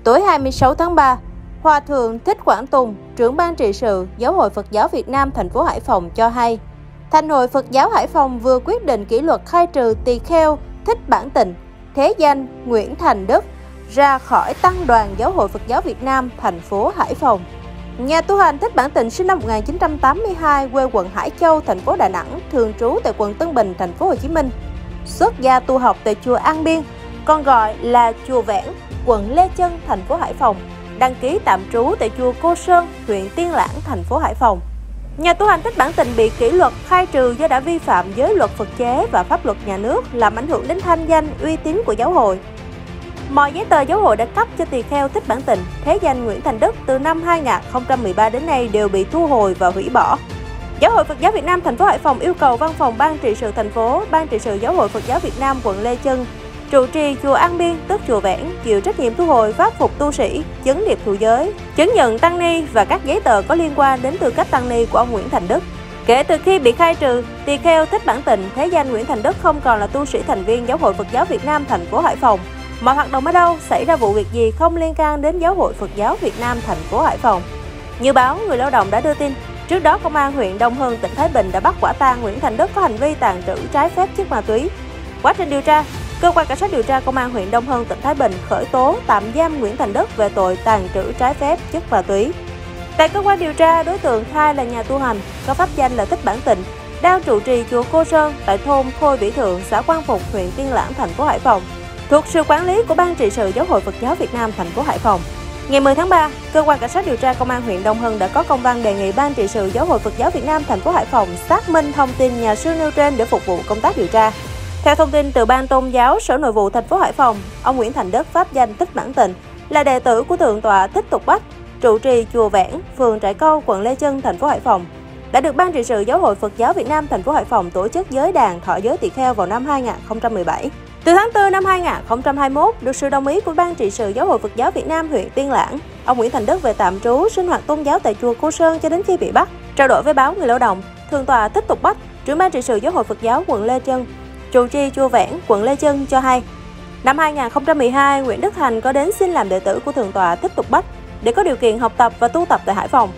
Tối 26 tháng 3, Hòa thượng Thích Quảng Tùng, trưởng ban trị sự Giáo hội Phật giáo Việt Nam thành phố Hải Phòng cho hay, Thành hội Phật giáo Hải Phòng vừa quyết định kỷ luật khai trừ tỳ kheo Thích Bản Tịnh, thế danh Nguyễn Thành Đức ra khỏi tăng đoàn Giáo hội Phật giáo Việt Nam thành phố Hải Phòng. Nhà tu hành Thích Bản Tịnh sinh năm 1982, quê quận Hải Châu, thành phố Đà Nẵng, thường trú tại quận Tân Bình, thành phố Hồ Chí Minh. Xuất gia tu học tại chùa An Biên, còn gọi là chùa Vẽn, quận Lê Chân, thành phố Hải Phòng. Đăng ký tạm trú tại chùa Cô Sơn, huyện Tiên Lãng, thành phố Hải Phòng. Nhà tu hành Thích Bản Tịnh bị kỷ luật khai trừ do đã vi phạm giới luật Phật chế và pháp luật nhà nước, làm ảnh hưởng đến thanh danh, uy tín của giáo hội. Mọi giấy tờ giáo hội đã cấp cho tỳ kheo Thích Bản Tịnh, thế danh Nguyễn Thành Đức từ năm 2013 đến nay đều bị thu hồi và hủy bỏ. Giáo hội Phật giáo Việt Nam thành phố Hải Phòng yêu cầu Văn phòng Ban trị sự thành phố, Ban trị sự Giáo hội Phật giáo Việt Nam quận Lê Chân, trụ trì chùa An Biên tức chùa Vẽn chịu trách nhiệm thu hồi pháp phục tu sĩ, chứng điệp thụ giới, chứng nhận tăng ni và các giấy tờ có liên quan đến tư cách tăng ni của ông Nguyễn Thành Đức. Kể từ khi bị khai trừ, tỳ kheo Thích Bản Tịnh, thế danh Nguyễn Thành Đức không còn là tu sĩ thành viên Giáo hội Phật giáo Việt Nam thành phố Hải Phòng. Mọi hoạt động ở đâu, xảy ra vụ việc gì không liên can đến Giáo hội Phật giáo Việt Nam thành phố Hải Phòng. Như báo Người Lao động đã đưa tin, trước đó Công an huyện Đông Hưng, tỉnh Thái Bình đã bắt quả tang Nguyễn Thành Đức có hành vi tàng trữ trái phép chất ma túy. Quá trình điều tra, Cơ quan Cảnh sát điều tra Công an huyện Đông Hưng, tỉnh Thái Bình khởi tố tạm giam Nguyễn Thành Đức về tội tàng trữ trái phép chất ma túy. Tại cơ quan điều tra, đối tượng khai là nhà tu hành, có pháp danh là Thích Bản Tịnh, đang trụ trì chùa Cô Sơn tại thôn Khôi Vĩ Thượng, xã Quang Phục, huyện Tiên Lãng, thành phố Hải Phòng, thuộc sự quản lý của Ban trị sự Giáo hội Phật giáo Việt Nam thành phố Hải Phòng. Ngày 10 tháng 3, Cơ quan Cảnh sát điều tra Công an huyện Đông Hưng đã có công văn đề nghị Ban trị sự Giáo hội Phật giáo Việt Nam thành phố Hải Phòng xác minh thông tin nhà sư nêu trên để phục vụ công tác điều tra. Theo thông tin từ Ban Tôn giáo Sở Nội vụ thành phố Hải Phòng, ông Nguyễn Thành Đức, pháp danh Thích Bản Tịnh, là đệ tử của Thượng tọa Thích Tục Bách, trụ trì chùa Vẽn, phường Trại Câu, quận Lê Chân, thành phố Hải Phòng, đã được Ban trị sự Giáo hội Phật giáo Việt Nam thành phố Hải Phòng tổ chức giới đàn thọ giới tỳ kheo vào năm 2017. Từ tháng 4 năm 2021, được sự đồng ý của Ban trị sự Giáo hội Phật giáo Việt Nam huyện Tiên Lãng, ông Nguyễn Thành Đức về tạm trú sinh hoạt tôn giáo tại chùa Cô Sơn cho đến khi bị bắt. Trao đổi với báo Người Lao động, Thượng tọa Thích Tục Bách, trưởng Ban trị sự Giáo hội Phật giáo quận Lê Chân, trụ trì chùa Vẽn, quận Lê Chân cho hay, năm 2012, Nguyễn Đức Thành có đến xin làm đệ tử của Thượng tọa Thích Tục Bách để có điều kiện học tập và tu tập tại Hải Phòng.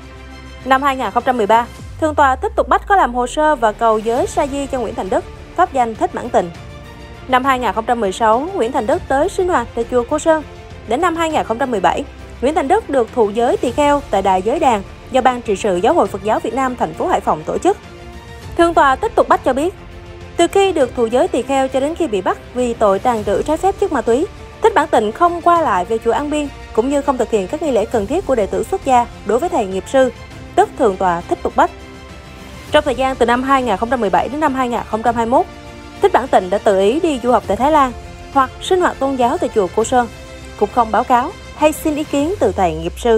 Năm 2013, Thượng tọa Thích Tục Bách có làm hồ sơ và cầu giới sa di cho Nguyễn Thành Đức, pháp danh Thích Bản Tịnh. Năm 2016, Nguyễn Thành Đức tới sinh hoạt tại chùa Cô Sơn. Đến năm 2017, Nguyễn Thành Đức được thụ giới tỳ kheo tại đài giới đàn do Ban trị sự Giáo hội Phật giáo Việt Nam thành phố Hải Phòng tổ chức. Thượng tọa Thích Tục Bách cho biết, từ khi được thụ giới tỳ kheo cho đến khi bị bắt vì tội tàng trữ trái phép chất ma túy, Thích Bản Tịnh không qua lại về chùa An Biên, cũng như không thực hiện các nghi lễ cần thiết của đệ tử xuất gia đối với thầy nghiệp sư, tức Thượng tọa Thích Tục Bách. Trong thời gian từ năm 2017 đến năm 2021, Thích Bản Tịnh đã tự ý đi du học tại Thái Lan hoặc sinh hoạt tôn giáo tại chùa Cô Sơn, cũng không báo cáo hay xin ý kiến từ thầy nghiệp sư.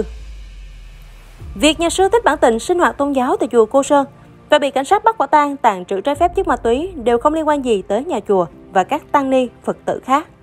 Việc nhà sư Thích Bản Tịnh sinh hoạt tôn giáo tại chùa Cô Sơn và bị cảnh sát bắt quả tang tàng trữ trái phép chất ma túy đều không liên quan gì tới nhà chùa và các tăng ni Phật tử khác.